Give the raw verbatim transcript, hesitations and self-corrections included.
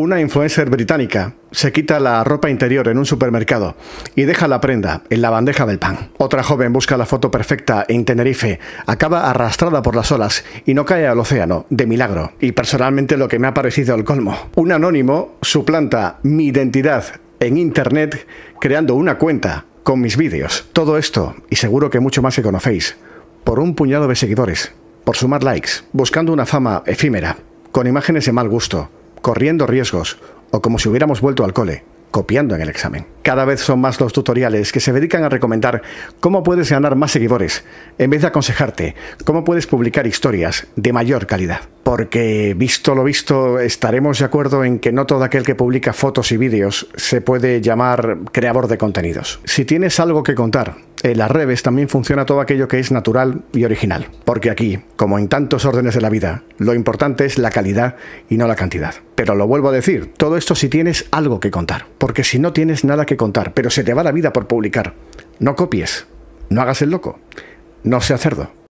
Una influencer británica se quita la ropa interior en un supermercado y deja la prenda en la bandeja del pan. Otra joven busca la foto perfecta en Tenerife, acaba arrastrada por las olas y no cae al océano, de milagro. Y personalmente lo que me ha parecido el colmo. Un anónimo suplanta mi identidad en internet creando una cuenta con mis vídeos. Todo esto, y seguro que mucho más que conocéis, por un puñado de seguidores, por sumar likes, buscando una fama efímera, con imágenes de mal gusto, corriendo riesgos, o como si hubiéramos vuelto al cole, copiando en el examen. Cada vez son más los tutoriales que se dedican a recomendar cómo puedes ganar más seguidores, en vez de aconsejarte cómo puedes publicar historias de mayor calidad. Porque, visto lo visto, estaremos de acuerdo en que no todo aquel que publica fotos y vídeos se puede llamar creador de contenidos. Si tienes algo que contar, en las redes también funciona todo aquello que es natural y original. Porque aquí, como en tantos órdenes de la vida, lo importante es la calidad y no la cantidad. Pero lo vuelvo a decir, todo esto si tienes algo que contar. Porque si no tienes nada que contar, pero se te va la vida por publicar, no copies, no hagas el loco, no seas cerdo.